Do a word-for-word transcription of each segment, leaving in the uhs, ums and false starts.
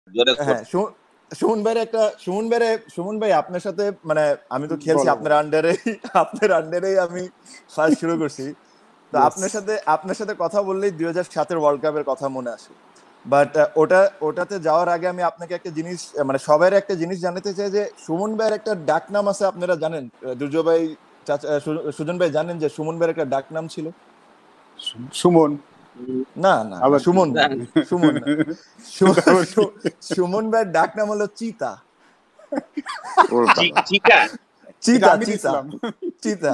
হ্যাঁ, সুমন ভাইয়ের একটা সুমন ভাইরে সুমন ভাই আপনার সাথে মানে আমি তো খেলছি আপনার আন্ডারে আপনার আন্ডারেই আমি ফার্স্ট শুরু করছি। তো আপনার সাথে আপনার সাথে কথা বললেই দুই হাজার সাতের ওয়ার্ল্ড কাপের কথা মনে আসে। বাট ওটা ওটাতে যাওয়ার আগে আমি আপনাকে একটা জিনিস মানে সবার একটা জিনিস জানাতে চাই যে সুমন ভাইয়ের একটা ডাক নাম আছে আপনারা জানেন? দুর্জয় ভাই চাচা সুজন ভাই জানেন যে সুমন ভাইয়ের একটা ডাক নাম ছিল? সুমন না না সুমন সুমন না সুমন ভাইয়ের ডাক নাম হলো চিতা। চিতা চিতা চিতা চিতা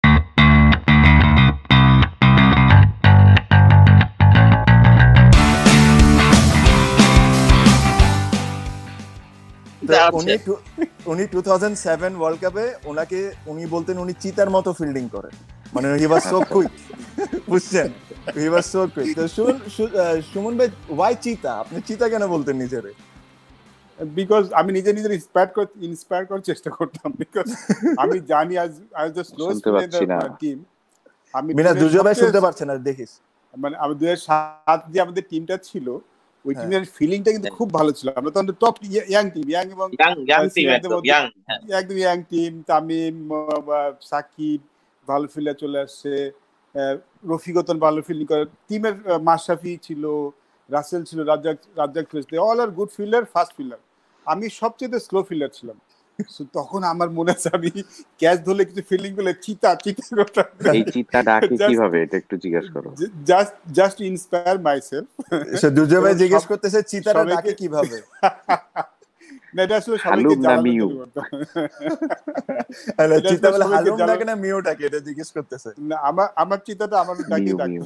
উনি টু থাউজেন্ড সেভেন ওয়ার্ল্ড কাপে ওনাকে উনি বলতেন উনি চিতার মতো ফিল্ডিং করেন, মানে হি ওয়াজ সো কুইক, বুঝছেন? He was so quick. তো সুমন ভাই ওয়াই চিতা? আপনি চিতা কেন বলতেন নিজেরে? বিকজ আমি নিজে নিজে ইন্সপায়ার করতে ইন্সপায়ার করার চেষ্টা করতাম, বিকজ আমি জানি as as the slowest player in the team. আমি মিনা দুর্জয় ভাই শুনতে পারছেন না, দেখিস মানে আমি দুই হাজার সাত যে আমাদের টিমটা ছিল ওই টিমের ফিলিংটা কিন্তু খুব ভালো ছিল। আমরা তো টপ ইয়াং টিম, ইয়াং এবং একদম ইয়াং টিম। তামিম, সাকিব ভালো ফিল্ডার চলে আসছে, রফিকতন ভালো ফিল্ডিং করে, টিমের মাশরাফি ছিল, রাসেল ছিল, রাজ্জাক রাজ্জাক ছিল, all are good fielder, fast fielder. আমি সবচেয়ে স্লো ফিল্ডার ছিলাম। তখন আমার মনে আছে আমি ক্যাচ ধরলে কিছু ফিল্ডিং করলে চিতা চিতা করতাম। এই চিতা ডাকে কিভাবে এটা একটু জিজ্ঞেস করো। Just just to inspire myself. সে দুর্জয় ভাই জিজ্ঞেস করতেছে চিতাটা ডাকে কিভাবে? না এটা আসলে সবাইকে জানানো দরকার। আরে চিতা বলে হালুম ডাকে না মিউ ডাকে, এটা জিজ্ঞেস করতেছে। না আমার আমার চিতাটা আমার ডাকে ডাকে।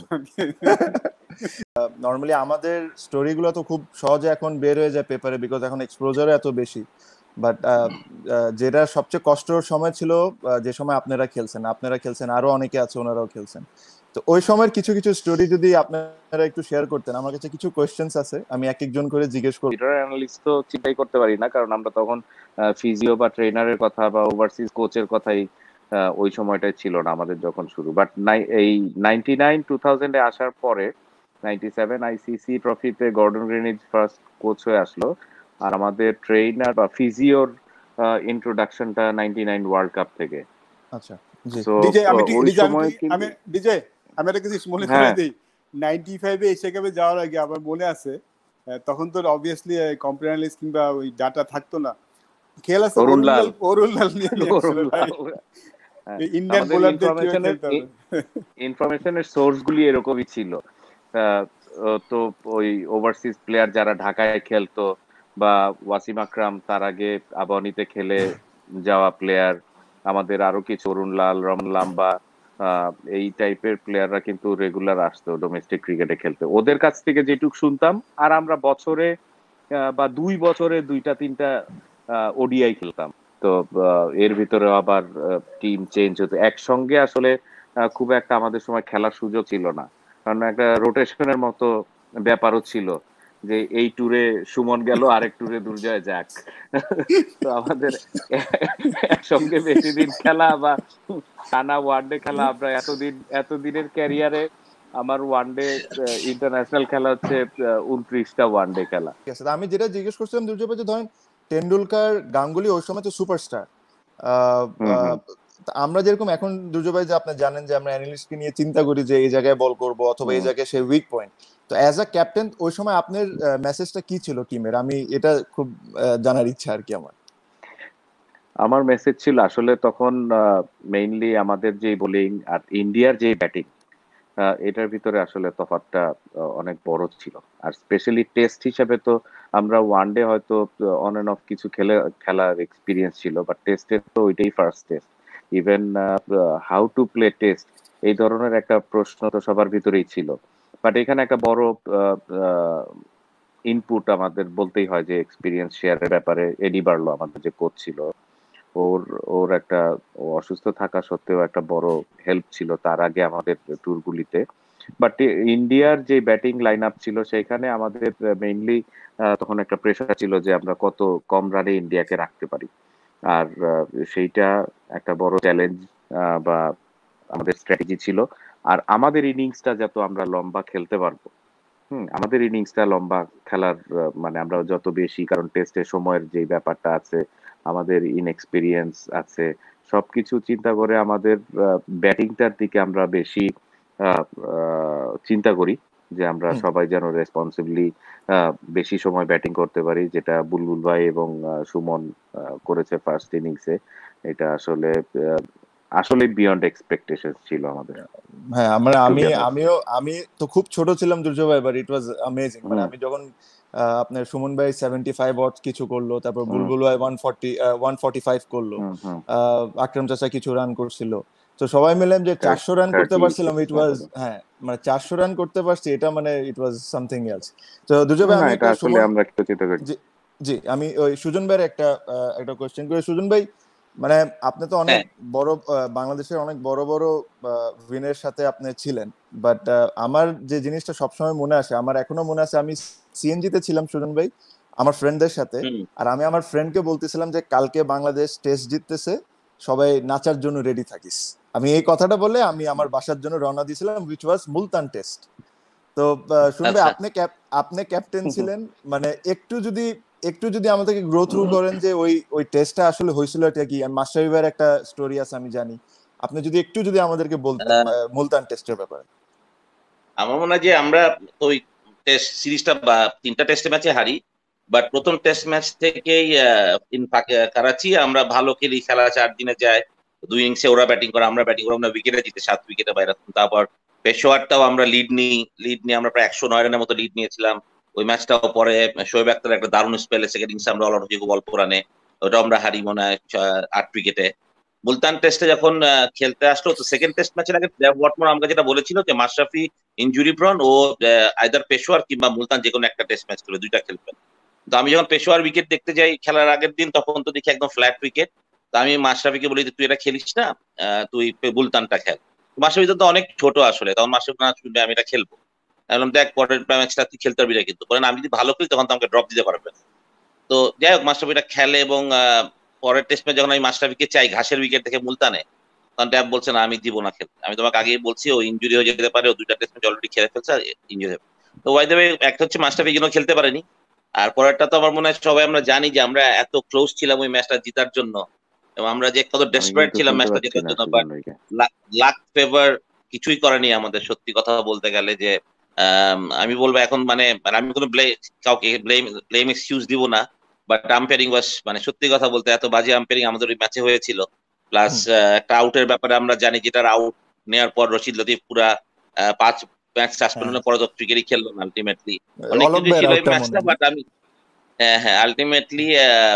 নরমালি আমাদের স্টোরিগুলো তো খুব সহজে এখন বের হয়ে যায় পেপারে, বিকজ এখন এক্সপোজার এত বেশি। বাট যেটা সবচেয়ে কষ্টের সময় ছিল যে সময় আপনারা খেলছেন, আপনারা খেলছেন আরো অনেকে আছে ওনারাও খেলছেন, তো ওই সময়ের কিছু কিছু স্টোরি যদি আপনারা একটু শেয়ার করতেন। আমার কাছে কিছু কোয়েশ্চেন্স আছে, আমি এক একজন করে জিজ্ঞেস করব। লিডার অ্যানালিস্ট তো চিন্তাই করতে পারি না, কারণ আমরা তখন ফিজিও বা ট্রেনারের কথা বা ওভারসিজ কোচের কথাই ওই সময়টাই ছিল না আমাদের যখন শুরু। বাট এই নাইনটি নাইন টু থাউজেন্ডে আসার পরে নাইনটি সেভেন আইসিসি ট্রফিতে গর্ডন গ্রিনিজ ফার্স্ট কোচ হয়ে আসলো, আর আমাদের ট্রেনার বা ফিজিওর ইন্ট্রোডাকশনটা নাইনটি নাইন ওয়ার্ল্ড কাপ থেকে। আচ্ছা ডিজে আমি আমি ডিজে আমি একটা কিছু মনে করে দেই, নাইনটি ফাইভে এশিয়া কাপে যাওয়ার আগে আমার মনে আছে তখন তো অবভিয়াসলি কম্পিউটার অ্যানালিস্ট কিংবা ওই ডাটা থাকতো না। খেলা আছে অরুণ লাল অরুণ লাল নিয়ে ইন্ডিয়ান বোলারদের ইনফরমেশনের সোর্সগুলি এরকমই ছিল। তো ওই ওভারসিজ প্লেয়ার যারা ঢাকায় খেলতো বা ওয়াসিম আকরাম তার আগে আবাহনীতে খেলে যাওয়া প্লেয়ার, আমাদের আরো কিছু অরুণ লাল, রমন লাম্বা, এই টাইপের প্লেয়াররা কিন্তু রেগুলার আসতো ডোমেস্টিক ক্রিকেটে খেলতে। ওদের কাছ থেকে যেটুকু শুনতাম, আর আমরা বছরে বা দুই বছরে দুইটা তিনটা ওডিআই খেলতাম, তো এর ভিতরে আবার টিম চেঞ্জ হতো একসঙ্গে। আসলে খুব একটা আমাদের সময় খেলার সুযোগ ছিল না, কারণ একটা রোটেশনের মতো ব্যাপারও ছিল যে এই ট্যুরে সুমন গেল আরেক ট্যুরে দুর্জয় যাক। তো আমাদের একসঙ্গে বেশি দিন খেলা বা টানা ওয়ানডে খেলা, আমরা এতদিন এতদিনের ক্যারিয়ারে আমার ওয়ানডে ইন্টারন্যাশনাল খেলা হচ্ছে উনত্রিশটা ওয়ানডে খেলা। আমি যেটা জিজ্ঞেস করছিলাম দুর্জয় ভাই, ধরেন টেন্ডুলকার, গাঙ্গুলি ওই সময় তো সুপারস্টার। আমরা যেরকম এখন দুর্জয় ভাই যে আপনি জানেন যে আমরা অ্যানালিস্টকে নিয়ে চিন্তা করি যে এই জায়গায় বল করব অথবা এই জায়গায় সে উইক পয়েন্ট, তো অ্যাজ আ ক্যাপ্টেন ওই সময় আপনার মেসেজটা কি ছিল টিমের? আমি এটা খুব জানার ইচ্ছা আর কি আমার। আমার মেসেজ ছিল আসলে তখন মেইনলি আমাদের যে বোলিং আর ইন্ডিয়ার যে ব্যাটিং, এটার ভিতরে আসলে তফাৎটা অনেক বড় ছিল। আর স্পেশালি টেস্ট হিসেবে তো আমরা ওয়ানডে হয়তো অন এন্ড অফ কিছু খেলে খেলার এক্সপিরিয়েন্স ছিল, বাট টেস্টে তো ওইটাই first test. Even how to play test এই ধরনের একটা প্রশ্ন তো সবার ভিতরেই ছিল। বাট এখানে একটা বড় ইনপুট আমাদের বলতেই হয় যে এক্সপিরিয়েন্স শেয়ারের ব্যাপারে এডি বার্লো আমাদের যে কোচ ছিল, ওর ওর একটা অসুস্থ থাকা সত্ত্বেও একটা বড় হেল্প ছিল তার আগে আমাদের ট্যুরগুলিতে। বাট ইন্ডিয়ার যে ব্যাটিং লাইন আপ ছিল সেখানে আমাদের মেইনলি তখন একটা প্রেশার ছিল যে আমরা কত কম রানে ইন্ডিয়াকে রাখতে পারি, আর সেইটা একটা বড় চ্যালেঞ্জ বা আমাদের স্ট্র্যাটেজি ছিল। আর আমাদের ইনিংসটা যত আমরা লম্বা খেলতে পারবো হুম, আমাদের ইনিংসটা লম্বা খেলার আহ, মানে আমরা যত বেশি, কারণ টেস্টের সময়ের যে ব্যাপারটা আছে, আমাদের ইনএক্সপিরিয়েন্স আছে, সবকিছু চিন্তা করে আমাদের ব্যাটিংটার দিকে আমরা বেশি আহ, আহ, চিন্তা করি যে আমরা হুম। সবাই যেন রেসপন্সিবলি বেশি সময় ব্যাটিং করতে পারি, যেটা বুলবুল ভাই এবং আহ, সুমন আহ, করেছে ফার্স্ট ইনিংসে। এটা আসলে আহ, আসলে বিয়ন্ড এক্সপেকটেশন ছিল আমাদের, হ্যাঁ, আমরা টু আমি বি অনেস্ট। আমিও আমি তো খুব ছোট ছিলাম দুর্জয় ভাই, বাট ইট ওয়াজ অ্যামেজিং। মানে হুম আমি যখন আহ, আপনার সুমন ভাই সেভেন্টি ফাইভ ওয়াট কিছু করলো, তারপর হুম বুলবুল ভাই one forty one forty five করলো, হুম হুম আহ, আকরাম চাচা কিছু রান করছিল, তো সবাই মিলে যে চারশো রান করতে থার্টি পারছিলাম, ইট ওয়াজ, হ্যাঁ মানে চারশো রান করতে পারছি, এটা মানে ইট ওয়াজ সামথিং এলস। তো দুর্জয় ভাই না, আমি এটা একটা আসলে সুমন, আমরা একটু চিন্তা করি। জি, জি আমি ওই সুজন ভাইয়ের একটা আহ, একটা কোয়েশ্চেন করি। সুজন ভাই, মানে আপনি তো অনেক হ্যাঁ বড় আহ, বাংলাদেশের অনেক বড় বড় উইনের সাথে আপনি ছিলেন, বাট আমার যে জিনিসটা সবসময় মনে আসে, আমার এখনো মনে আছে, আমি সিএনজি তে ছিলাম সুজন ভাই আমার ফ্রেন্ডদের সাথে, হুম আর আমি আমার ফ্রেন্ডকে বলতেছিলাম যে কালকে বাংলাদেশ টেস্ট জিততেছে, সবাই নাচার জন্য রেডি থাকিস। আমি এই কথাটা বলে আমি আমার বাসার জন্য রওনা দিয়েছিলাম, উইচ ওয়াজ মুলতান টেস্ট। তো আহ, শুনবে আচ্ছা আপনি ক্যাপ আপনি ক্যাপ্টেন ছিলেন, মানে একটু যদি একটু যদি আমাদেরকে গ্রো থ্রু করেন যে ওই ওই টেস্টটা আসলে হয়েছিল এটা কি। আমি মাস্টার ভাইয়ের একটা স্টোরি আছে আমি জানি, আপনি যদি একটু যদি আমাদেরকে বলতেন আহ, আহ, মুলতান টেস্টের ব্যাপারে। আমার মনে হয় যে আমরা তো ওই টেস্ট সিরিজটা বা তিনটা টেস্ট ম্যাচে হারি, বাট প্রথম টেস্ট ম্যাচ থেকেই ইন করাচি আমরা ভালো খেলি, খেলা চার দিনে যায়, দুই ইনিংসে ওরা ব্যাটিং করে আমরা ব্যাটিং করে, আমরা উইকেটে জিতে সাত উইকেটে বাইরে। তারপর পেশোয়ারটাও আমরা লিড নিই, লিড নিয়ে আমরা প্রায় একশো নয় রানের মতো লিড নিয়েছিলাম। ওই ম্যাচটাও পরে শোয়েব আক্তার একটা দারুণ স্পেলে সেকেন্ড ইনিংসে আমরা অল আউট হয়ে খুব অল্প রানে, ওটাও আমরা হারি মনে হয় ছ- আট উইকেটে। মুলতান টেস্টে যখন আহ, খেলতে আসলো, তো সেকেন্ড টেস্ট ম্যাচের আগে ডেভ ওয়াটমোর আমাকে যেটা বলেছিল যে মাশরাফি ইনজুরি প্রন, ও আইদার পেশোয়ার কিংবা মুলতান যে কোনো একটা টেস্ট ম্যাচ খেলবে, দুইটা খেলবেন। তো আমি যখন পেশোয়ার উইকেট দেখতে যাই খেলার আগের দিন, তখন তো দেখি একদম ফ্ল্যাট উইকেট। তো আমি মাশরাফিকে বলি যে তুই এটা খেলিস না, আহ, তুই পে- মুলতানটা খেল। তো মাশরাফি তো অনেক ছোট আসলে, তখন মাশরাফি না শুনবে আমি এটা খেলবো। আমি বললাম দেখ পরের ম্যাচটা তুই খেলতে পারবি না, কিন্তু বলেন আমি যদি ভালো খেলি তখন তো আমাকে ড্রপ দিতে পারবে না। তো যাই হোক মাশরাফিটা খেলে, এবং আহ, পরের টেস্ট ম্যাচ যখন আমি মাশরাফিকে চাই ঘাসের উইকেট দেখে মুলতানে, তখন ট্যাব বলছে না আমি দিব না খেলতে, আমি তোমাকে আগেই বলছি ও ইনজুরি হয়ে যেতে পারে, ও দুইটা টেস্ট ম্যাচ অলরেডি খেলে ফেলছে, ইনজুরি হবে। তো ওয়াই দেবে একটা হচ্ছে মাশরাফি কেন খেলতে পারেনি, আর পরেরটা তো আমার মনে হয় সবাই আমরা জানি যে আমরা এত ক্লোজ ছিলাম ওই ম্যাচটা জেতার জন্য, এবং আমরা যে কত আমি ডেসপারেট কিন্তু ছিলাম শুনতে ম্যাচটা পাচ্ছি জেতার না জন্য, সুজন বাট ভাইকে। লাক ফেভার কিছুই করেনি আমাদের, সত্যি কথা বলতে গেলে যে আম, আমি বলবো এখন মানে মানে আমি কোনো ব্লেম, কাউকে ব্লেম ব্লেম এক্সকিউজ দিব না, বাট আম্পায়ারিং ওয়াজ মানে সত্যি কথা বলতে এত বাজে আম্পায়ারিং আমাদের ওই ম্যাচে হয়েছিল। প্লাস হুম। একটা আউটের ব্যাপারে আমরা জানি, যেটার আউট নেওয়ার পর রশিদ লতিফ পুরা আহ, পাঁচ ম্যাচ হ্যাঁ, সাসপেন্ডের পরে তো ক্রিকেটই খেললো না আলটিমেটলি। অনেক অলোক কিছুই ভাইয়ের ছিল এই আউটটা মনে ম্যাচটা, নেই। বাট আমি হ্যাঁ হ্যাঁ আলটিমেটলি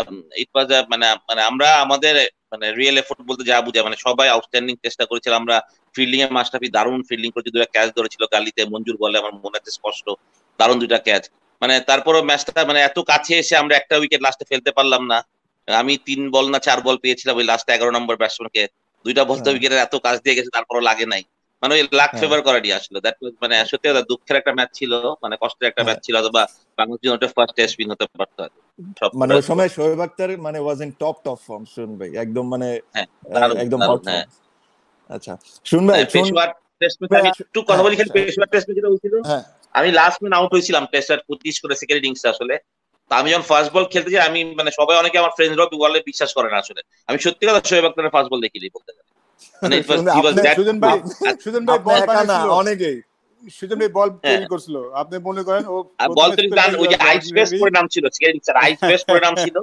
ইট ওয়াজ মানে মানে আমরা আমাদের মানে রিয়েল এফোর্ট বলতে যা বুঝায় মানে সবাই আউটস্ট্যান্ডিং চেষ্টা করেছিলাম আমরা। ফিল্ডিং এ মাশরাফি দারুণ ফিল্ডিং করেছে, দুটা ক্যাচ ধরেছিল গালিতে, মঞ্জুর বলে আমার মনে আছে স্পষ্ট, দারুণ দুইটা ক্যাচ। মানে তারপরও ম্যাচটা মানে এত কাছে এসে আমরা একটা উইকেট লাস্টে ফেলতে পারলাম না। আমি তিন বল না চার বল পেয়েছিলাম ওই লাস্ট এগারো নম্বর ব্যাটসম্যানকে, দুইটা বল তো হ্যাঁ, উইকেটের এত কাছ দিয়ে গেছে তারপরও লাগে নাই। মানে ওই লাক হ্যাঁ, ফেভার করারই আসলে দ্যাট মানে সত্যি কথা দুঃখের একটা ম্যাচ ছিল, মানে কষ্টের একটা হ্যাঁ। ম্যাচ ছিল, অথবা বাংলাদেশ ওটা ফার্স্ট টেস্ট উইন হতে পারতো আর কি। সব মানে করে ওই সময় শোয়েব আক্তার মানে was in top top form, শুন ভাই একদম মানে হ্যাঁ আহ, দারুণ একদম হট দারুণ হ্যাঁ। ফর্ম। আচ্ছা, শুন ভাই, হ্যাঁ, শুন পেশোয়ার টেস্ট ম্যাচ ভাই, আমি আস- একটু কথা হ্যাঁ, বলি, খালি পেশোয়ার টেস্ট ম্যাচ যেটা হয়েছিল, হ্যাঁ, আমি লাস্ট ম্যান আউট হয়েছিলাম টেস্ট আর পঁচিশ করে সেকেন্ড ইনিংস আসলে। তো আমি যখন ফার্স্ট বল খেলতে যাই, আমি মানে সবাই অনেকে আমার ফ্রেন্ডরাও বলে বিশ্বাস করে না আসলে, আমি সত্যি কথা শোয়েব আক্তারের ফার্স্ট বল দেখিনি বলতে গেলে, মানে ইট ওয়াজ শুনবে হি ওয়াজ আপনি দ্যাট সুজন ভাই গুড। আপনি সুজন ভাই আপনি বল একা না, বানিয়েছিল, অনেকেই। সুজন ভাই বল হ্যাঁ, তৈরি করছিল, আপনি মনে করেন ও আর বল প্রথম তো স্পেলটা ওই যে আইস বেস ইউএস করে নাম ছিল সেকেন্ড ইনিংস, আইস বেস করে নাম ছিল,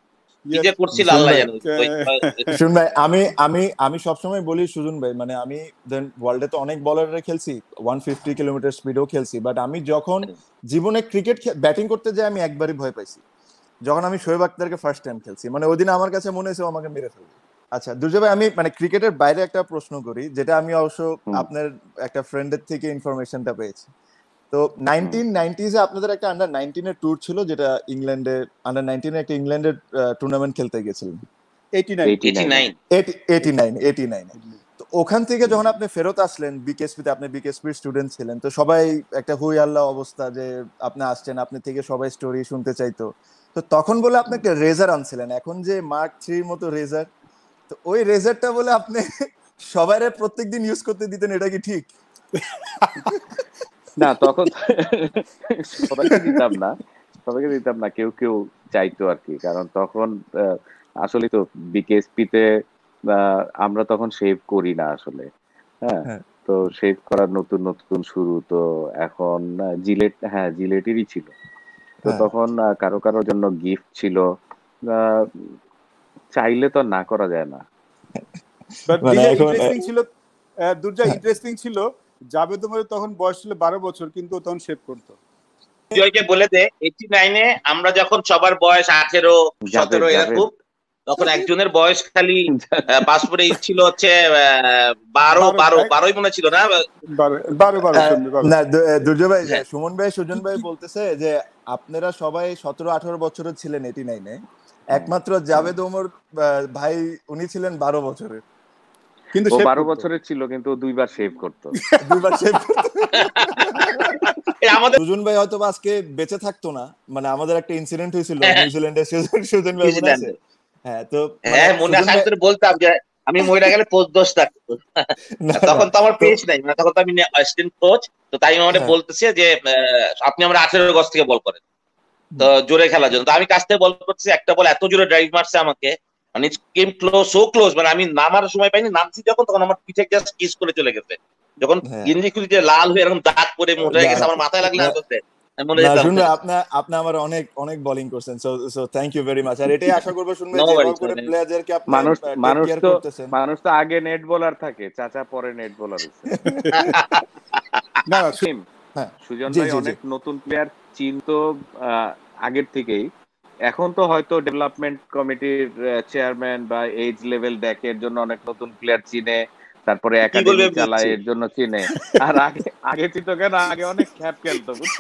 কি যে করছিল শুন আল্লাহ ভাই, জানে ওই শুন ভাই, আমি আমি আমি সবসময় বলি সুজন ভাই, মানে আমি দেন ওয়ার্ল্ডে তো অনেক বলাররা খেলছি, ওয়ান ফিফটি কিলোমিটার স্পিডেও খেলছি, বাট আমি যখন জীবনে ক্রিকেট ব্যাটিং করতে যাই আমি একবারই ভয় পাইছি, যখন আমি শোয়েব আক্তারকে ফার্স্ট টাইম খেলছি, মানে ওই দিন আমার কাছে মনে হয়েছে ও আমাকে মেরে ফেলবে। আচ্ছা দুর্জয় ভাই, আমি মানে ক্রিকেটের বাইরে একটা প্রশ্ন করি, যেটা আমি অবশ্য হুম আপনার একটা ফ্রেন্ডের থেকে ইনফরমেশনটা পেয়েছি। তো হুম নাইনটিন নাইনটিজে আপনাদের একটা আন্ডার নাইনটিন এর ট্যুর ছিল, যেটা ইংল্যান্ডে আন্ডার নাইনটিন একটা ইংল্যান্ডের টুর্নামেন্ট খেলতে গেছিলেন, এইটি নাইন এইটি এইটি নাইনে। নাইন এইটি নাইন এইটি নাইনে। তো ওখান থেকে যখন আপনি ফেরত আসলেন বিকেএসপিতে, আপনি বিকেএসপির স্টুডেন্ট ছিলেন, তো সবাই একটা হুই আল্লাহ অবস্থা যে আপনি আসছেন, আপনি থেকে সবাই স্টোরি শুনতে চাইতো। তো তখন বলে আপনি একটা রেজার আনছিলেন, এখন যে মার্ক থ্রির মতো রেজার, তো ওই রেজারটা বলে আপনি সবাই প্রত্যেকদিন ইউজ করতে দিতেন, এটা কি ঠিক? না তখন সবাইকে দিতাম না, সবাইকে দিতাম না, কেউ কেউ চাইতো আর কি, কারণ তখন আসলে তো বিকেএসপি তে আমরা তখন শেভ করি না আসলে, হ্যাঁ, তো শেভ করার নতুন নতুন শুরু, তো এখন জিলেট, হ্যাঁ জিলেটেরই ছিল, তো তখন কারো কারোর জন্য গিফট ছিল, চাইলে তো না করা যায় না। ইন্টারেস্টিং ছিল, দুর্জয় ইন্টারেস্টিং ছিল, জাভেদ ওমরের তখন বয়স ছিল বারো বছর, কিন্তু তখন শেভ করতো। জয়কে বলে দে এইটি নাইনে আমরা যখন সবার বয়স আঠেরো সতেরো এরকম, তখন একজনের বয়স খালি পাসপোর্টে ছিল হচ্ছে বারো বারো বারোই মনে ছিল না, বারো বারো না দুর্জয় ভাই, সুমন ভাই সুজন ভাই বলতেছে যে আপনারা সবাই সতেরো আঠারো বছরের ছিলেন এইটি নাইনে, একমাত্র জাভেদ ওমর ভাই উনি ছিলেন বারো বছরের, কিন্তু বারো বছরের ছিল কিন্তু দুইবার শেভ করতো, দুইবার শেভ করতো। আমাদের সুজন ভাই হয়তো আজকে বেঁচে থাকতো না, মানে আমাদের একটা ইনসিডেন্ট হয়েছিল নিউজিল্যান্ডে, সুজন ভাই মনে আছে? হ্যাঁ, তো হ্যাঁ মনে আছে, বলতাম যে আমি মহিলা গেলে পোস্ট দোষ থাকতো, তখন তো আমার পেজ নাই, মানে তখন তো আমি অ্যাসিস্ট্যান্ট কোচ, তো তাই আমাদের বলতেছে যে আপনি আমরা আঠেরো গজ থেকে বল করেন, তো জোরে খেলার জন্য, তো আমি কাছ থেকে বল করতেছি, একটা বল এত জোরে ড্রাইভ মারছে আমাকে, মানে কেম ক্লোজ, সো ক্লোজ, মানে আমি নামার সময় পাইনি, নামছি যখন তখন আমার পিঠে জাস্ট কিস করে চলে গেছে, যখন গেঞ্জি খুলে লাল হয়ে এরকম দাগ করে মোটা হয়ে গেছে, আমার মাথায় লাগলে আসতে আপনি আমার অনেক অনেক বোলিং করছেন, so so thank you very much. আর এটাই আশা করব শুনবে যে এভাবে করে প্লেয়ারদেরকে আপনি মানুষ মানুষ তো মানুষ তো আগে নেট বোলার থাকে, চাচা পরে নেট বোলার হইছে না হ্যাঁ, সুজন ভাই অনেক নতুন প্লেয়ার চিনতো আগের থেকেই, এখন তো হয়তো ডেভেলপমেন্ট কমিটির চেয়ারম্যান বা এজ লেভেল দেখের জন্য অনেক নতুন প্লেয়ার চিনে, তারপরে একাডেমি চালায় এর জন্য চিনে, আর আগে আগে চিনতো কেন, আগে অনেক খ্যাপ খেলতো, বুঝছো?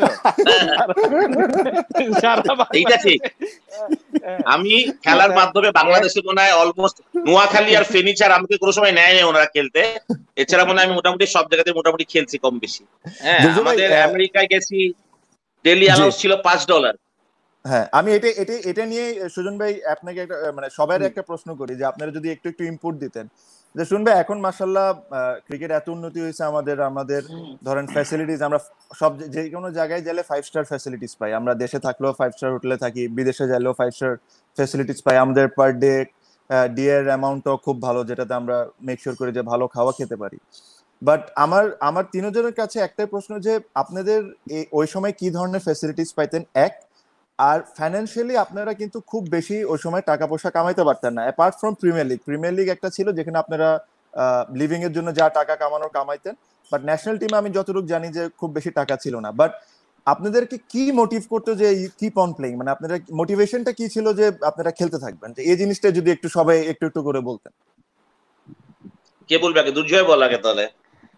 এইটা ঠিক, আমি খেলার মাধ্যমে বাংলাদেশে মনে হয় অলমোস্ট নোয়াখালী আর ফেনী ছাড়া আমাকে কোনো সময় নেয় না ওনারা খেলতে, এছাড়া মনে হয় আমি মোটামুটি সব জায়গাতে মোটামুটি খেলছি কম বেশি। হ্যাঁ, আমাদের আমেরিকায় গেছি, ডেইলি অ্যালাউন্স ছিল পাঁচ ডলার। হ্যাঁ, আমি এটা এটা এটা নিয়ে সুজন ভাই আপনাকে একটা মানে সবার একটা প্রশ্ন করি, যে আপনারা যদি একটু একটু ইনপুট দিতেন, যে শুনবে এখন মাশাআল্লাহ ক্রিকেট এত উন্নতি হয়েছে, আমাদের আমাদের ধরেন ফ্যাসিলিটিস, আমরা সব যে কোনো জায়গায় গেলে ফাইভ স্টার ফ্যাসিলিটিস পাই, আমরা দেশে থাকলেও ফাইভ স্টার হোটেলে থাকি, বিদেশে গেলেও ফাইভ স্টার ফ্যাসিলিটিস পাই, আমাদের পার ডে ডিএর অ্যামাউন্টও খুব ভালো, যেটাতে আমরা মেক শিওর করি যে ভালো খাওয়া খেতে পারি। বাট আমার আমার তিনজনের কাছে একটাই প্রশ্ন, যে আপনাদের ওই সময় কি ধরনের ফ্যাসিলিটিস পাইতেন, এক, আর ফাইন্যান্সিয়ালি আপনারা কিন্তু খুব বেশি ওই সময় টাকা পয়সা কামাইতে পারতেন না, apart from premier league. Premier league একটা ছিল যেখানে আপনারা লিভিং এর জন্য যা টাকা কামানোর কামাইতেন, বাট ন্যাশনাল টিমে আমি যতটুকু জানি যে খুব বেশি টাকা ছিল না। বাট আপনাদেরকে কি মোটিভ করতো যে কিপ অন প্লেইং, মানে আপনাদের মোটিভেশনটা কি ছিল যে আপনারা খেলতে থাকবেন, এই জিনিসটা যদি একটু সবাই একটু একটু করে বলতেন। কে বলবে আগে? দুর্জয় বল আগে তাহলে।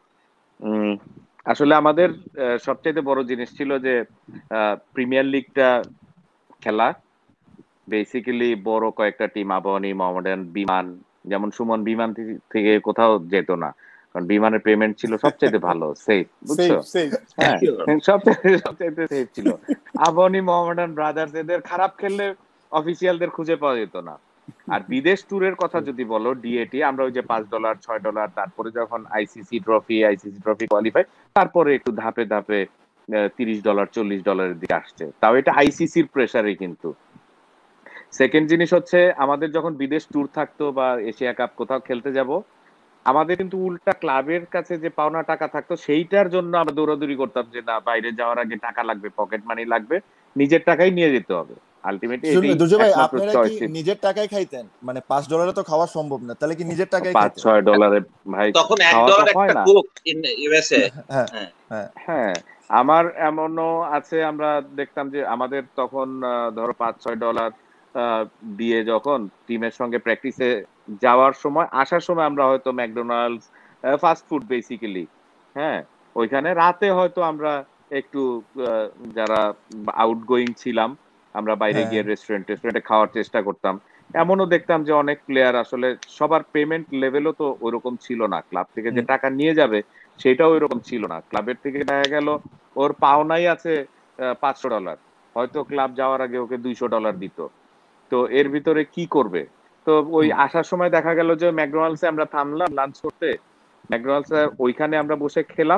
আসলে আমাদের সবচেয়ে বড় জিনিস ছিল যে প্রিমিয়ার লিগটা খেলা, বেসিক্যালি বড় কয়েকটা টিম, আবাহনী, মোহামেডান, বিমান, যেমন সুমন বিমান থেকে কোথাও যেত না, কারণ বিমানের পেমেন্ট ছিল সবচেয়ে ভালো, সেফ, বুঝছো? হ্যাঁ, সবচেয়ে সবচেয়ে সেফ ছিল। আবাহনী, মোহামেডান, ব্রাদার্স এদের খারাপ খেললে অফিসিয়ালদের খুঁজে পাওয়া যেত না। আর বিদেশ ট্যুরের কথা যদি বলো, ডিএটি আমরা ওই যে পাঁচ ডলার ছয় ডলার, তারপরে যখন ICC trophy ICC trophy qualify, তারপরে একটু ধাপে ধাপে তিরিশ ডলার চল্লিশ ডলারের দিকে আসছে, তাও এটা আইসিসির প্রেসারে। কিন্তু সেকেন্ড জিনিস হচ্ছে, আমাদের যখন বিদেশ ট্যুর থাকতো বা এশিয়া কাপ কোথাও খেলতে যাব, আমাদের কিন্তু উল্টা ক্লাবের কাছে যে পাওনা টাকা থাকতো সেইটার জন্য আমরা দৌড়াদৌড়ি করতাম, যে না বাইরে যাওয়ার আগে টাকা লাগবে, পকেট মানি লাগবে, নিজের টাকাই নিয়ে যেতে হবে। আলটিমেটলি দুর্জয় ভাই, আপনারা কি নিজের টাকায় খাইতেন? মানে পাঁচ ডলারে তো খাওয়া সম্ভব না, তাহলে কি নিজের টাকায় পাঁচ ছয় ডলারে ভাই তখন এক ডলার একটা কোক ইন ইউএসএ। হ্যাঁ হ্যাঁ হ্যাঁ, আমার এমনও আছে, আমরা দেখতাম যে আমাদের তখন ধরো পাঁচ ছয় ডলার দিয়ে যখন টিমের সঙ্গে প্র্যাকটিসে যাওয়ার সময়, আসার সময় আমরা হয়তো ম্যাকডোনাল্ডস, ফাস্ট ফুড বেসিক্যালি, হ্যাঁ, ওইখানে রাতে হয়তো আমরা একটু যারা আউটগোয়িং ছিলাম, আমরা বাইরে গিয়ে রেস্টুরেন্ট রেস্টুরেন্টে খাওয়ার চেষ্টা করতাম। এমনও দেখতাম যে অনেক প্লেয়ার আসলে সবার পেমেন্ট লেভেলও তো ওইরকম ছিল না, ক্লাব থেকে যে টাকা নিয়ে যাবে সেটাও ওইরকম ছিল না। ক্লাবের থেকে দেখা গেল ওর পাওনাই আছে পাঁচশো ডলার, হয়তো ক্লাব যাওয়ার আগে ওকে দুইশো ডলার দিত, তো এর ভিতরে কি করবে? তো ওই আসার সময় দেখা গেল যে ম্যাকডোনাল্ডসে আমরা থামলাম লাঞ্চ করতে, ম্যাকডোনাল্ডসে ওইখানে আমরা বসে খেলাম,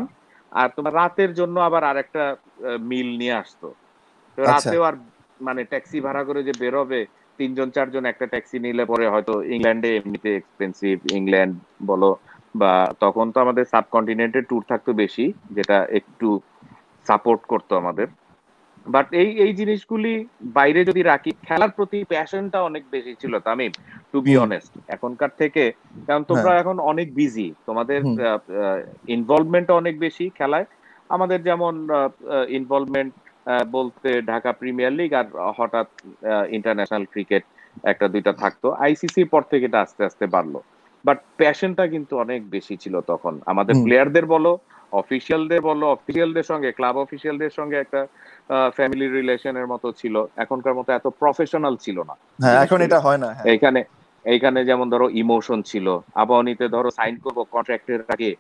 আর তোমার রাতের জন্য আবার আরেকটা মিল নিয়ে আসতো। তো রাতেও আর মানে ট্যাক্সি ভাড়া করে যে বেরোবে তিনজন চারজন একটা ট্যাক্সি নিলে পরে হয়তো ইংল্যান্ডে এমনিতে এক্সপেন্সিভ, ইংল্যান্ড বলো বা তখন তো আমাদের সাবকন্টিনেন্টের ট্যুর থাকতো বেশি, যেটা একটু সাপোর্ট করতো আমাদের। বাট এই এই জিনিসগুলি বাইরে যদি রাখি, খেলার প্রতি প্যাশনটা অনেক বেশি ছিল তামিম, টু বি অনেস্ট, এখনকার থেকে। কারণ তোমরা এখন অনেক বিজি, তোমাদের ইনভলভমেন্ট অনেক বেশি খেলায়। আমাদের যেমন ইনভলভমেন্ট বলতে ঢাকা প্রিমিয়ার লিগ আর হঠাৎ ইন্টারন্যাশনাল ক্রিকেট একটা দুইটা থাকতো, আইসিসির পর থেকে এটা আস্তে আস্তে বাড়লো। বাট প্যাশনটা কিন্তু অনেক বেশি ছিল তখন আমাদের প্লেয়ারদের বলো, অফিসিয়ালদের বলো, অফিসিয়ালদের সঙ্গে ক্লাব অফিসিয়ালদের সঙ্গে একটা ফ্যামিলি রিলেশনের মতো ছিল, এখনকার মতো এত প্রফেশনাল ছিল না। হ্যাঁ, এখন এটা হয় না। এইখানে এইখানে যেমন ধরো ইমোশন ছিল, আবাহনীতে ধরো সাইন করবো কন্ট্রাক্টের আগে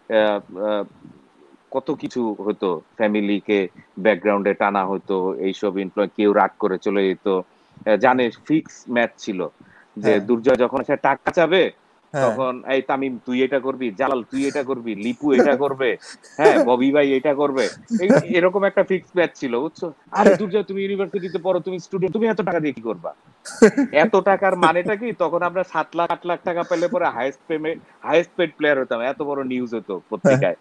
কত কিছু হতো, ফ্যামিলিকে ব্যাকগ্রাউন্ডে টানা হতো, এইসব ইনফ্লুয়েন্স, কেউ রাগ করে চলে যেত, জানে ফিক্স ম্যাচ ছিল যে দুর্জয় যখন সে টাকা চাবে তখন এই তামিম তুই এটা করবি, জালাল তুই এটা করবি, লিপু এটা করবে, হ্যাঁ ববি ভাই এটা করবে, এরকম একটা ফিক্স ম্যাচ ছিল, বুঝছো? আরে দুর্জয় তুমি ইউনিভার্সিটিতে পড়ো, তুমি স্টুডেন্ট, তুমি এত টাকা দিয়ে কি করবা? এত টাকার মানেটা কি? তখন আমরা সাত লাখ আট লাখ টাকা পেলে পরে highest payment highest paid player হতাম, এত বড় নিউজ হতো পত্রিকায়।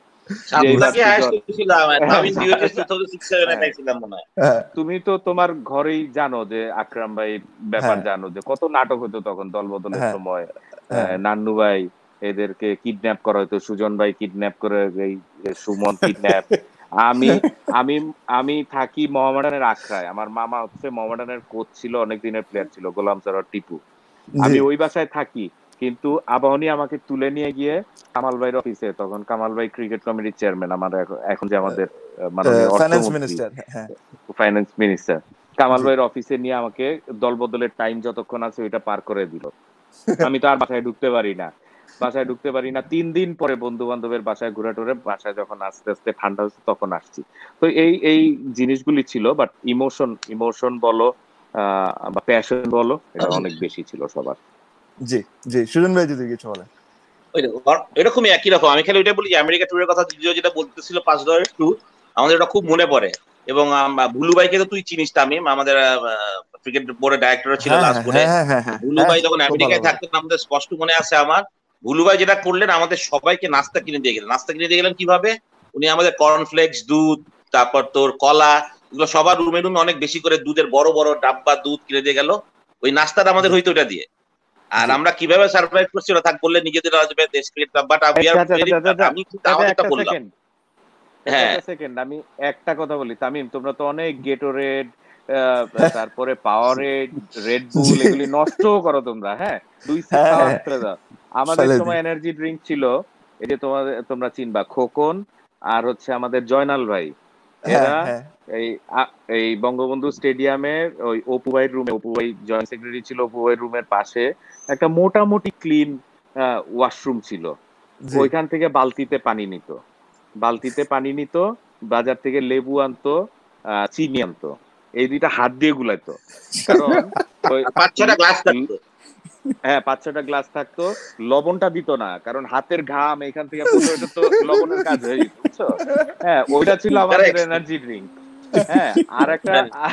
তুমি তো তোমার ঘরেই জানো যে আকরাম ভাই ব্যাপার জানো যে কত নাটক হতো তখন দল বদলের সময়, নান্নু ভাই এদেরকে কিডন্যাপ করা হতো, সুজন ভাই কিডন্যাপ করে, এই সুমন কিডন্যাপ। আমি আমি আমি থাকি মোহামেডানের আখড়ায়, আমার মামা হচ্ছে মোহামেডানের কোচ ছিল, অনেক দিনের প্লেয়ার ছিল, গোলাম সরোয়ার টিপু। আমি ওই বাসায় থাকি, কিন্তু আবাহনী আমাকে তুলে নিয়ে গিয়ে কামাল ভাইয়ের অফিসে, তখন কামাল ভাই ক্রিকেট কমিটির চেয়ারম্যান, আমার এখন যে আমাদের মাননীয় অর্থমন্ত্রী, ফাইন্যান্স মিনিস্টার, কামাল ভাইয়ের অফিসে নিয়ে আমাকে দলবদলের টাইম যতক্ষণ আছে ওইটা পার করে দিল। আমি তো আর বাসায় ঢুকতে পারি না, বাসায় ঢুকতে পারি না তিন দিন পরে বন্ধু বান্ধবের বাসায় ঘুরে টুরে বাসায় যখন আস্তে আস্তে ঠান্ডা হচ্ছে তখন আসছি। তো এই এই জিনিসগুলি ছিল, বাট ইমোশন ইমোশন বলো বা প্যাশন বলো, এটা অনেক বেশি ছিল সবার। জি জি, সুজন ভাই যদি কিছু বলেন। এরকমই একই রকম, আমি খালি ওইটা বলি যে আমেরিকা ট্যুরের কথা যেটা বলতেছিল, পাঁচ ডলারের ট্যুর, আমাদের এটা খুব মনে পড়ে। এবং ভুলু ভাইকে তো তুই চিনিস তামিম, আমাদের ক্রিকেট বোর্ডের ডাইরেক্টর ছিল লাস্ট বোর্ডে। ভুলু ভাই যখন আমেরিকায় থাকতেন আমাদের স্পষ্ট মনে আছে আমার, ভুলু ভাই যেটা করলেন আমাদের সবাইকে নাস্তা কিনে দিয়ে গেলেন। নাস্তা কিনে দিয়ে গেলেন কিভাবে? উনি আমাদের কর্নফ্লেক্স, দুধ, তারপর তোর কলা, এগুলো সবার রুমে রুমে অনেক বেশি করে দুধের বড় বড় ডাব্বা দুধ কিনে দিয়ে গেল। ওই নাস্তাটা আমাদের হইতো ওটা দিয়ে। আর আমরা কিভাবে সারপ্রাইজ করছি ওরা থাক বললে নিজেদের আসবে দেশ ক্রিকেট ক্লাব, বাট আমি কিন্তু আমাদেরটা বললাম। হ্যাঁ সেকেন্ড, আমি একটা কথা বলি তামিম, তোমরা তো অনেক গেটোরেড, তারপরে পাওয়ারেড, রেড বুল এগুলি নষ্ট করো তোমরা। হ্যাঁ, দুই সিপ খাওয়া করে দাও। আমাদের সময় এনার্জি ড্রিঙ্ক ছিল, এই যে তোমাদের তোমরা চিনবা, খোকন আর হচ্ছে আমাদের জয়নাল ভাই, এরা এই এই বঙ্গবন্ধু স্টেডিয়ামের ওই অপু ভাইয়ের রুমে, অপু ভাই জয়েন্ট সেক্রেটারি ছিল, অপু ভাইয়ের রুমের পাশে একটা মোটামুটি ক্লিন ওয়াশরুম ছিল, ওইখান থেকে বালতিতে পানি নিত, বালতিতে পানি নিত, বাজার থেকে লেবু আনতো, চিনি আনতো, এই দুইটা হাত দিয়ে গুলাইতো, কারণ পাঁচ ছটা গ্লাস থাকতো। হ্যাঁ, পাঁচ ছটা গ্লাস থাকতো, লবণটা দিত না, কারণ হাতের ঘাম এখান থেকে পড়লে ওটা তো লবণের কাজ হয়ে যেত, বুঝছো? হ্যাঁ, ওইটা ছিল আমাদের এনার্জি ড্রিঙ্ক। হ্যাঁ, আর একটা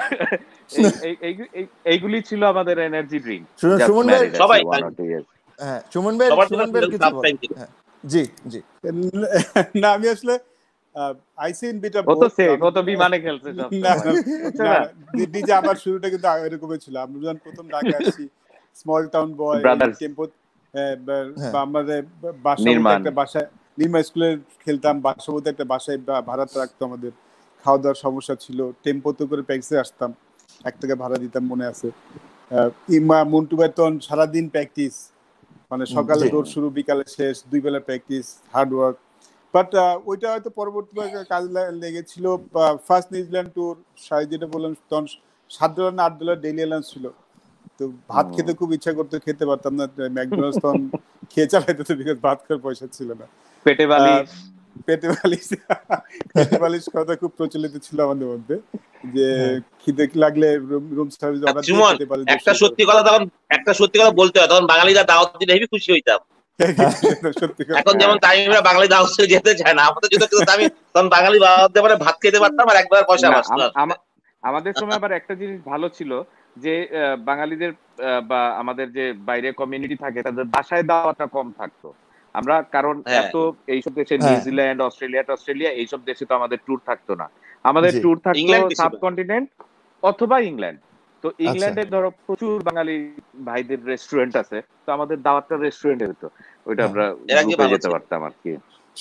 এইগুলি ছিল আমাদের এনার্জি ড্রিঙ্ক। সুমন ভাই সবাই হ্যাঁ, সুমন ভাই সুমন ভাই কিছু বলেন। জি জি, না আমি আসলে আইসিন বিটা ও তো সে কত বিমানে খেলছে সব না, ডিজে আমার শুরুটা কিন্তু এরকমই ছিল। আমরা যখন প্রথম ঢাকা আসি, স্মল টাউন বয়, টেম্পো, আমাদের বাসায় একটা বাসায় নির্মা স্কুলে খেলতাম, বাসার মধ্যে একটা বাসায় ভাড়া রাখতো, আমাদের খাওয়া দাওয়ার সমস্যা ছিল, টেম্পোতে করে প্র্যাকটিসে আসতাম, এক টাকা ভাড়া দিতাম মনে আছে। ইমা মন্টু ভাই তখন সারাদিন প্র্যাকটিস, মানে সকালে দৌড় শুরু, বিকালে শেষ, দুই বেলা প্র্যাকটিস, হার্ড ওয়ার্ক। বাট ওইটা হয়তো পরবর্তীতে কাজ লেগেছিল। ফার্স্ট নিউজিল্যান্ড ট্যুর, সাই যেটা বললাম, তখন সাত ডলার না আট ডলার ডেইলি অ্যালাউন্স ছিল, তো ভাত খেতে খুব ইচ্ছা করতো, খেতে পারতাম না, ম্যাকডোনাল্ডস তখন খেয়ে চালাইতে তো, বিকজ ভাত খাওয়ার পয়সা ছিল না। পেটে বালিশ, পেটে বালিশ পেটে বালিশ কথা খুব প্রচলিত ছিল আমাদের মধ্যে, যে খিদে লাগলে রুম সার্ভিস অর্ডার দিতে পারি। একটা সত্যি কথা, তখন একটা সত্যি কথা বলতে হয়, তখন বাঙালিরা দাওয়াত দিলে হেবি খুশি হইতাম, এখন যেমন তামিমরা বাঙালি দাওয়াতে যেতে চায় না, আমাদের যদি আমি তখন বাঙালি দাওয়াতে পারে ভাত খেতে পারতাম আর একবার পয়সা বাঁচতো। আমাদের সময় আবার একটা জিনিস ভালো ছিল যে বাঙালিদের বা আমাদের যে বাইরে কমিউনিটি থাকে তাদের বাসায় দাওয়াটা কম থাকতো। আমরা কারণ এত এইসব দেশে নিউজিল্যান্ড, অস্ট্রেলিয়া অস্ট্রেলিয়া এইসব দেশে তো আমাদের ট্যুর থাকতো না, আমাদের ট্যুর থাকতো সাবকন্টিনেন্ট অথবা ইংল্যান্ড। তো ইংল্যান্ডে ধরো প্রচুর বাঙালি ভাইদের রেস্টুরেন্ট আছে, তো আমাদের দাওয়াতটা রেস্টুরেন্টে হতো, ওইটা আমরা গ্রুপে যেতে পারতাম আর কি।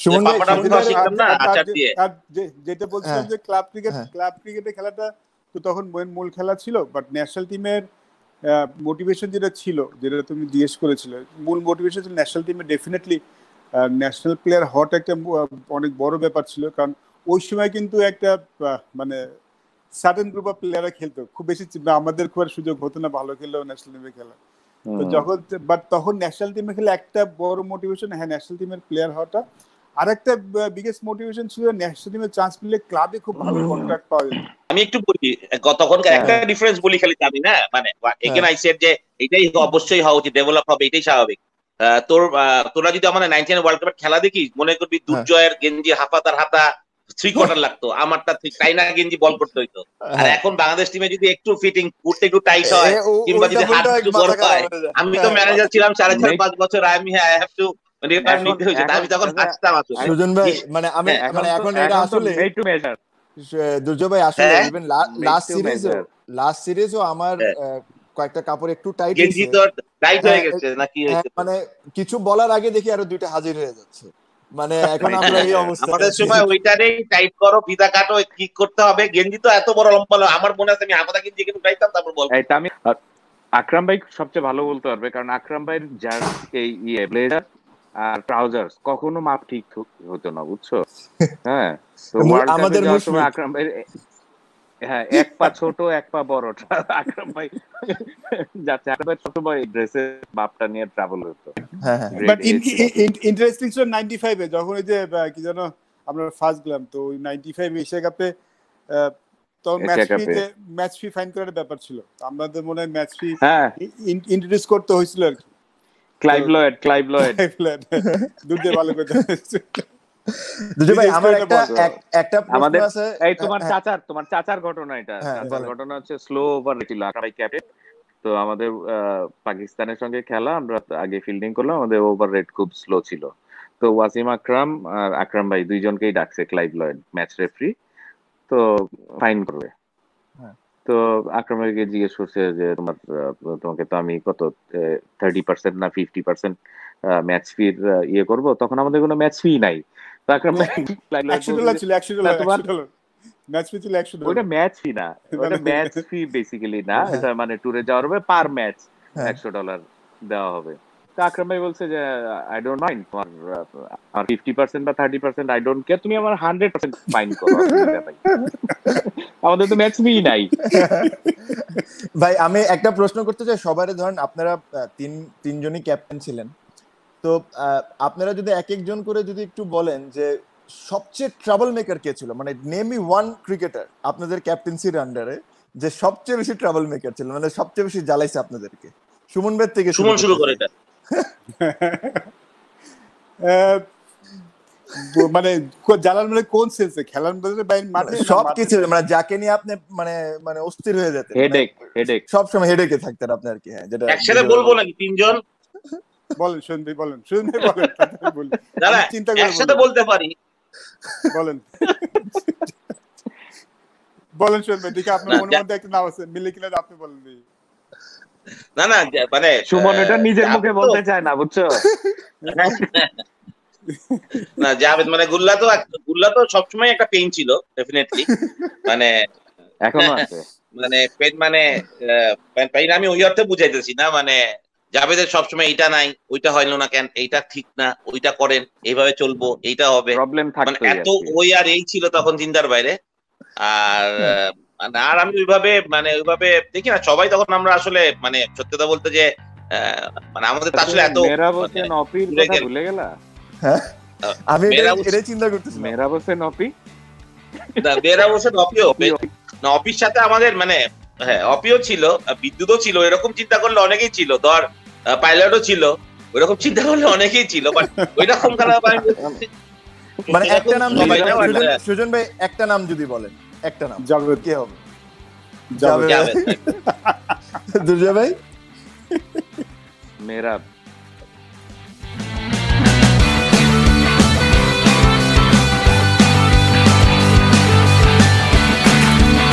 যেটা বলছিলাম যে ক্লাব ক্রিকেট ক্লাব ক্রিকেটের খেলাটা তো তখন মূল খেলা ছিল, বাট ন্যাশনাল টিমের মোটিভেশন যেটা ছিল, যেটা তুমি জিজ্ঞেস করেছিলে, মূল মোটিভেশন ছিল ন্যাশনাল টিমে ডেফিনেটলি ন্যাশনাল প্লেয়ার হওয়াটা একটা অনেক বড় ব্যাপার ছিল, কারণ ওই সময় কিন্তু একটা মানে সার্টেন গ্রুপ অফ প্লেয়াররা খেলতো, খুব বেশি আমাদের খুব সুযোগ হতো না ভালো খেললেও ন্যাশনাল টিমে খেলা। তো যখন বাট তখন ন্যাশনাল টিমে খেলে একটা বড় মোটিভেশন, হ্যাঁ ন্যাশনাল টিমের প্লেয়ার হওয়াটা। আর একটা বিগেস্ট মোটিভেশন ছিল ন্যাশনাল টিমের চান্স পেলে ক্লাবে খুব ভালো কন্ট্রাক্ট পাওয়া যেত। আমি একটু বলি তখন একটা ডিফারেন্স বলি খালি, জানি না মানে এগেন আই সেড যে এটাই অবশ্যই হওয়া উচিত, ডেভেলপ হবে, এটাই স্বাভাবিক। তোর তোরা যদি আমাদের নাইনটিন ওয়ার্ল্ড কাপের খেলা দেখিস, মনে করবি দুর্জয়ের গেঞ্জি হাফাতার হাতা থ্রি কোয়ার্টার লাগতো, আমারটা টাইনা গেঞ্জি বল করতে হইতো। আর এখন বাংলাদেশ টিমে যদি একটু ফিটিং বুটটা একটু টাইট হয় কিংবা যদি হাত একটু বড় হয়, আমি তো ম্যানেজার ছিলাম সাড়ে চার পাঁচ বছর, আমি আই হ্যাভ টু নিতে হয়েছে, আমি তখন হাসতাম আসলে। সুজন ভাই মানে আমি মানে এখন এটা আসলে দুর্জয় ভাই আসলে ইভেন লাস্ট সিরিজ লাস্ট সিরিজও আমার কয়েকটা কাপড় একটু টাইট গেঞ্জি তো টাইট হয়ে গেছে নাকি হয়েছে, মানে কিছু বলার আগে দেখি আরো দুইটা হাজির হয়ে যাচ্ছে, মানে এখন আমরা এই অবস্থা। আমাদের সময় ওইটারেই টাইট করো, ফিতা কাটো, কি করতে হবে, গেঞ্জি তো এত বড় লম্বা, আমার মনে আছে আমি হাফাতা গেঞ্জি একটু টাইটতাম তারপর বল। এটা আমি আকরাম ভাই সবচেয়ে ভালো বলতে পারবে, কারণ আকরাম ভাইয়ের যার এই ইয়ে ব্লেজার আর ট্রাউজার্স কখনো মাপ ঠিক হতো না, বুঝছো? হ্যাঁ, তো আমাদের সময় আকরাম ভাই হ্যাঁ এক পা ছোট এক পা বড় আকরাম ভাই যাচ্ছে, আকরাম ভাই ছোট ভাই ড্রেসের মাপটা নিয়ে ট্রাভেল হতো। বাট ইন্টারেস্টিং ছিল নাইনটি ফাইভ এ যখন ওই যে কি জানো আমরা ফার্স্ট গেলাম, তো ওই নাইনটি ফাইভ এশিয়া কাপে তখন ম্যাচ ফিতে ম্যাচ ফি ফাইন করার ব্যাপার ছিল, আমাদের মনে হয় ম্যাচ ফি ইন্ট্রোডিউস করতে হয়েছিল আর কি। ক্লাইভ লয়েড ক্লাইভ লয়েড দুধে ভালো করে দুজয় ভাই আমার একটা একটা আমাদের এই তোমার চাচার তোমার চাচার ঘটনা, এটা চাচার ঘটনা হচ্ছে স্লো ওভার ছিল আকারাই ক্যাপে। তো আমাদের পাকিস্তানের সঙ্গে খেলা, আমরা আগে ফিল্ডিং করলাম, আমাদের ওভার রেট খুব স্লো ছিল। তো ওয়াসিম আকরাম আর আকরাম ভাই দুইজনকেই ডাকছে ক্লাইভ লয়েড ম্যাচ রেফারি, তো ফাইন করবে। তো আকরাম ভাইকে জিজ্ঞেস করছে যে তোমার তোমাকে তো আমি কত থার্টি পার্সেন্ট না ফিফটি পার্সেন্ট ম্যাচ ফির ইয়ে করবো, তখন আমাদের কোনো ম্যাচ ফি নাই। তো আকরাম ভাই একশো ডলার ছিল, একশো ডলার ম্যাচ ফি ছিল একশো ডলার। ওটা ম্যাচ ফি না, ওটা ম্যাচ ফি বেসিক্যালি না, এটা মানে ট্যুরে যাওয়ার হবে পার ম্যাচ একশো ডলার দেওয়া হবে। তো আকরাম ভাই বলছে যে আই ডোন্ট মাইন্ড, তোমার আমার ফিফটি পার্সেন্ট বা thirty percent I don't care, তুমি আমার হান্ড্রেড পার্সেন্ট ফাইন করো, আমাদের তো ম্যাচ ফি নাই। ভাই আমি একটা প্রশ্ন করতে চাই সবারই, ধরেন আপনারা তিন তিনজনই ক্যাপ্টেন ছিলেন, তো আপনারা যদি এক একজন করে যদি একটু বলেন যে সবচেয়ে ট্রাবল মেকার কে ছিল, মানে নেম মি ওয়ান ক্রিকেটার আপনাদের ক্যাপ্টেন্সির আন্ডারে যে সবচেয়ে বেশি ট্রাবল মেকার ছিল, মানে সবচেয়ে বেশি জ্বালাইছে আপনাদেরকে। সুমন ভাই থেকে সুমন শুরু করে এটা। মানে জ্বালার মানে কোন সেন্সে, খেলার মাঠে সবকিছু, মানে যাকে নিয়ে আপনি মানে মানে অস্থির হয়ে যেতেন, হেডেক হেডেক সব সময় হেডেকে থাকতেন আপনি আর কি। হ্যাঁ, যেটা একসাথে বলবো নাকি তিনজন বলেন, শুনবি বলেন শুনবি বলেন বলি দাদা একসাথে বলতে পারি, বলেন বলেন শুনবে, ঠিক আছে? আপনার মনের মধ্যে একটা নাম আছে, মিলে কিনা আপনি বলেন। না না মানে সুমন এটা নিজের মুখে বলতে চায় না, বুঝছো? না জাভেদ মানে গুল্লা তো গুল্লা তো সবসময় একটা পেইন ছিল ডেফিনেটলি, মানে এখনো আছে, মানে পেইন মানে পেইন আমি ওই অর্থে বুঝাইতেছি না, মানে জাভেদের সবসময় এইটা নাই, ওইটা হইলো না কেন, এইটা ঠিক না, ওইটা করেন, এইভাবে চলবো, এইটা হবে, প্রবলেম থাকতো, এত ওই আর এই ছিল তখন চিন্তার বাইরে। আর আর আমি ওইভাবে মানে ওইভাবে দেখি না, সবাই তখন আমরা আসলে মানে সত্যতা বলতে যে মানে আমাদের আসলে এত মেহরাব হোসেন অপির কথা ভুলে গেলা? হ্যাঁ আমি এটাই চিন্তা করতেছি, মেহরাব হোসেন অপি না মেহরাব হোসেন অপিও না, অপির সাথে আমাদের মানে হ্যাঁ অপিও ছিল, বিদ্যুৎও ছিল, এরকম চিন্তা করলে অনেকেই ছিল, ধর পাইলটও ছিল, ওইরকম চিন্তা করলে অনেকেই ছিল, বাট ওইরকম খেলা মানে একটা নাম সুজন ভাই, একটা নাম যদি বলেন, একটা নাম জাভেদ কে হবে? জাভেদ দুর্জয় ভাই? মেহরাব